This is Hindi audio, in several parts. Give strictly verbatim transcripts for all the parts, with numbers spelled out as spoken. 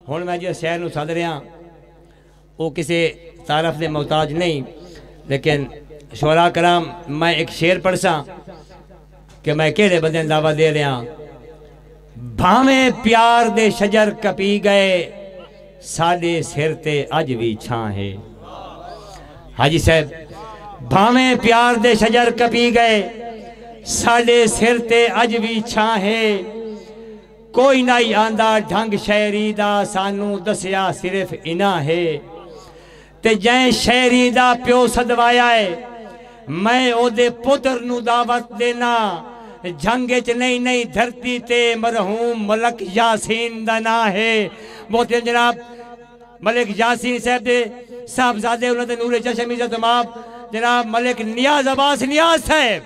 हुण मैं जिस शहर नूं सद रहा वो किसी तारफ के मोहताज नहीं, लेकिन शोरा कराम मैं एक शेर पढ़सा कि मैं किहड़े बंदे नूं दावा दे रहा। भावें प्यार दे शजर कपी गए साडे सिर ते अज भी छां है। हाजी साहब, भावें प्यार दे शजर कपी गए साडे सिर ते अज भी छां है। कोई नहीं आंदा ढंग शायरी दा सानू दसिया सिर्फ इना है। ते जै शायरी दा प्यो सदवाया है मैं ओदे पुत्र नू दावत देना। जंग च नहीं नहीं धरती ते मरहूम मलक यासीन दा ना है। मोहतरम जनाब मलिक यासीन साहब दे साहबजादे उन्होंने नूरे चश्म इज़्ज़त तमाम जनाब मलिक नियाज अब्बास नियाज साहब।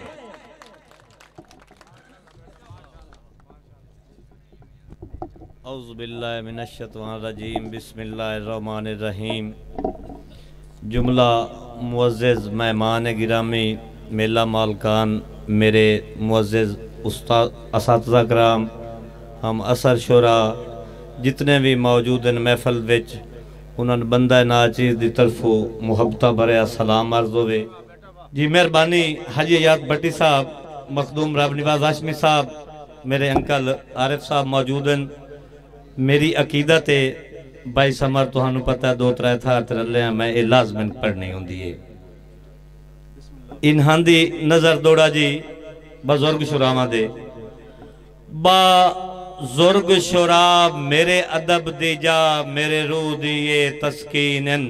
औज़ु बिल्लाहि मिनश्शैतानिर रजीम बिस्मिल्लाहिर रहमानिर रहीम। जुमला मुअज़्ज़िज़ मेहमान गिरामी मेला मालकान मेरे मुअज़्ज़िज़ उस्ताद असातिज़ा कराम हम असर शोरा जितने भी मौजूद हैं महफल विच उन्होंने बंदा नाचीज़ की तरफों मुहब्बत भरिया सलाम अर्ज़ होवे जी। मेहरबानी हाजी हयात भट्टी साहब, मखदूम रब निवाज हाशमी साहब, मेरे अंकल आरिफ साहब मौजूद हैं। मेरी अकीदत है भाई समर तुहानू पता है दो त्रै थार रले हैं मैं ये लाजमन पढ़नी होंदी है। इन्हां दी नजर दौड़ा जी बुजुर्ग शुरावां दे बा जुर्ग शुरा मेरे अदब दी जा मेरे रूह दी ये तस्कीनन।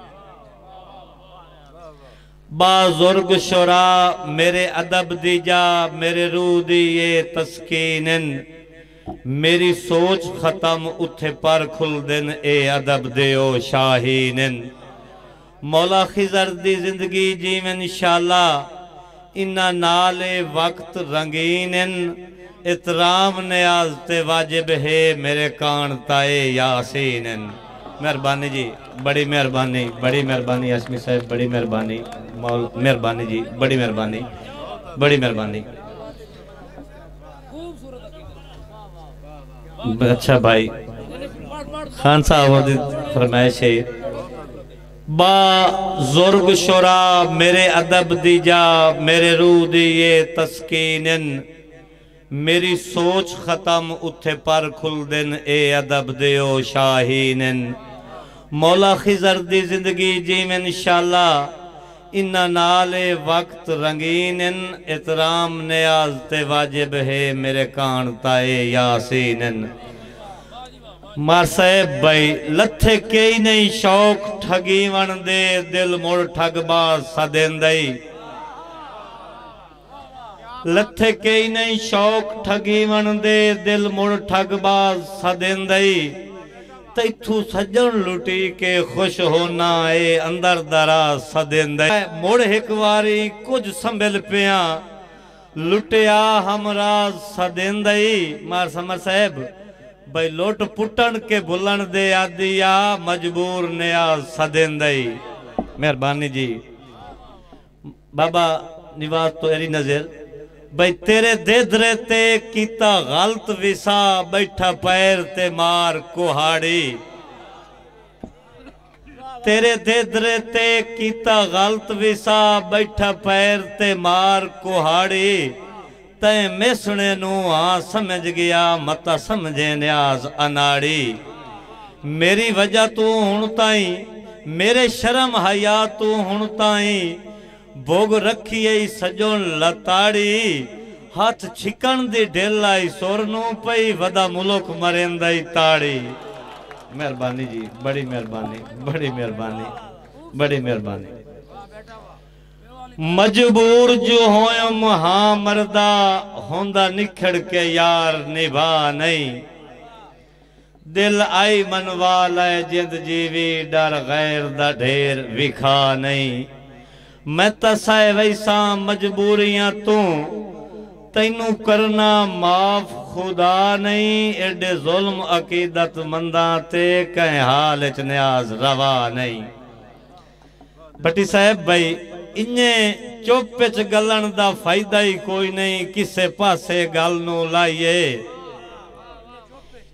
बाजुर्ग शुरा मेरे अदब दी जा मेरे रूह दी ये तस्कीनन। मेरी सोच खत्म उथे पर खुल दिन ए अदब दे ओ शाहीनन। मौला खिजर दी जिंदगी जीवन इंशाअल्लाह इन्ना नाले वक्त रंगीनन। इतराम न्याज ते वाजिब है मेरे कान ताए यासीनन। मेहरबानी जी, बड़ी मेहरबानी, बड़ी मेहरबानी हाशमी साहब, बड़ी मेहरबानी मौल मेहरबानी जी, बड़ी मेहरबानी, बड़ी मेहरबानी। अच्छा भाई खान साहब फरमाइश है बा जुर्ग शुरा मेरे अदब दी जा मेरे रूह दी ये तस्कीनन। मेरी सोच खत्म उथे पर खुल दिन ए अदब दे ओ शाहीनन। मौला खिजर दी जिंदगी जीवन इंशाअल्लाह इन्ना नाले वक्त रंगीनन। इतराम न्याज ते वाजिब है मेरे कान ताए यासीनन। मार साहेब भाई लथे के ही नहीं शौक ठगी वन दे दिल मुड़ ठगबाज सदेंदई। लथे के ही नहीं शौक ठगी वन दे दिल मुड़ ठगबाज सदेंदई। तैथू सज्जन लुटी के खुश होना ए अंदर दरा सदेंदई। मुड़ एक वारी कुछ संभल पिया लुटिया हमरा सदेंदई। मार समर साहब भाई लोट पुटन के बुलन दे आदिया मजबूर नया सदेंदई। मेहरबानी जी बाबा निवाज तो एरी नजर भाई तेरे देदरे ते कीता गलत विसा बैठा पैर ते मार कुहाड़ी। तेरे देदरे ते कीता गलत विसा बैठा पैर ते मार कुहाड़ी। तै मिसने नू हाँ समझ गया मता समझे न्याज अनाड़ी। मेरी वजह तू हुण ताई मेरे शर्म हया तू हुण ताई भोग रखिए सजों लताड़ी। हाथ छिकन दी ढेल आई सुर नू पई वदा मुलक मरेंदई ताड़ी। मेहरबानी जी, बड़ी मेहरबानी, बड़ी मेहरबानी, बड़ी मेहरबानी। मजबूर जो होयम हाँ मरदा होंदा निखड़ के यार निभा नहीं। दिल आई मनवा लाए जिंद जीवी डर गैर दा ढेर विखा नहीं। मैं तसाए वैसा मजबूरियां तू तैनू करना माफ खुदा नहीं। एडे जुल्म अकीदत मंदा ते कहीं हाल च न्याज रवा नहीं। भट्टी साहब भाई इन्ने चुप च गलन दा फायदा ही कोई नहीं किसे पासे गल नू लाइए।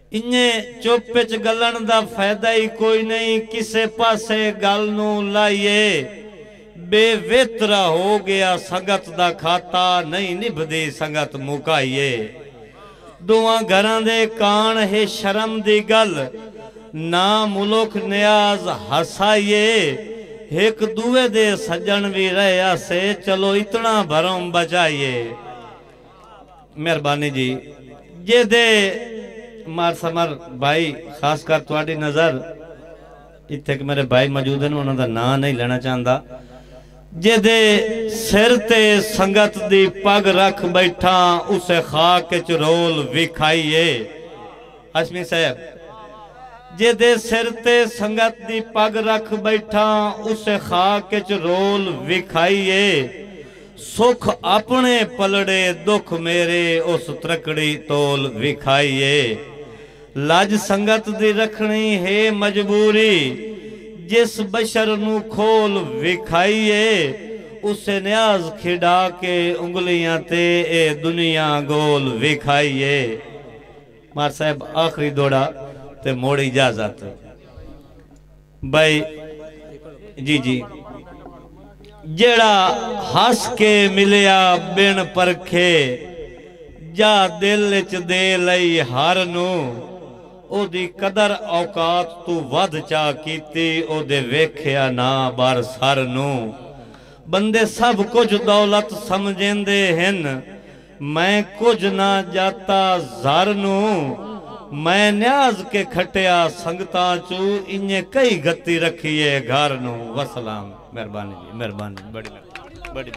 इन्ने चुप च गलन दा फायदा ही कोई नहीं, किसे पासे गल नू लाइए। बेवेतरा हो गया संगत दा खाता, नहीं निभदी संगत मुकाइए। दोवां घरां दे कान है शर्म दी गल, ना मुलुक न्याज हसाइए। एक दुए दे सज्जन भी रहा से, चलो इतना भरम बचाइए। मेहरबानी जी जे दे मार समर भाई, खासकर तुहाडी नज़र इत्थे कि मेरे भाई मौजूद हैं, उन्हों दा नां नहीं लेना चाहता। जेदे सिर ते संगत दी पग रख बैठा, उसे खाक च रोल विखाइए। हशमी साहब, जेदे सिर ते संगत दी पग रख बैठा, उसे खाक च रोल विखाइए। सुख अपने पलड़े, दुख मेरे उस त्रकड़ी तोल विखाइए। लज संगत दी रखनी है मजबूरी, जिस बशर नू खोल विखाइए। उसे न्याज खिड़ा के उंगलियां ते ए दुनिया गोल विखाइए। मार साहब आखिरी दौड़ा ते मोड़ इजाजत भाई जी जी। जेड़ा हस के मिलिया बिन परखे, जा दिल च दे लई हर नू। ओदी कदर औकात तू वध चा कीती, ओदे वेख्या ना बार सर नू। बंदे सब कुछ दौलत समझेंदे हन, मैं कुछ ना जाता जर नू। मैं न्याज के खटिया संगता चू, इन्हें कई गति रखिए घर नू। वसलाम। मेहरबानी जी, मेहरबानी, बड़ी बड़ी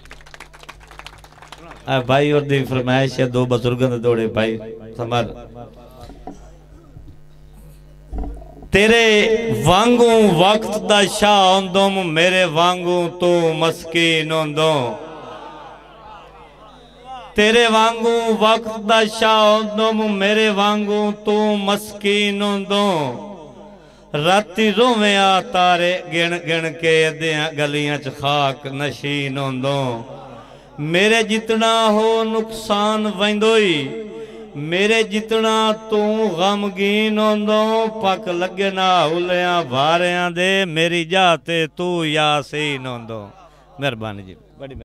आ भाई और दी फरमाइश है, दो बुजुर्गों दे दौड़े भाई समर। तेरे वांगू वक्त दा शाह औंदुम, मेरे वांगू तू मस्कीन औंदो। तेरे वांगू वक्त दा शाह औंदुम, मेरे वांगू तू मस्कीन औंदो। राती रोवें आ तारे गिण गिण के, अद्धियां गलियां च खाक नशीन औंदो। मेरे जितना हो नुकसान वंदोई, मेरे जितना तू गमगीन होंदो। पक लगे ना हुलिया भारियां दे, मेरी जाते तू यासीन होंदो। मेहरबानी जी, बड़ी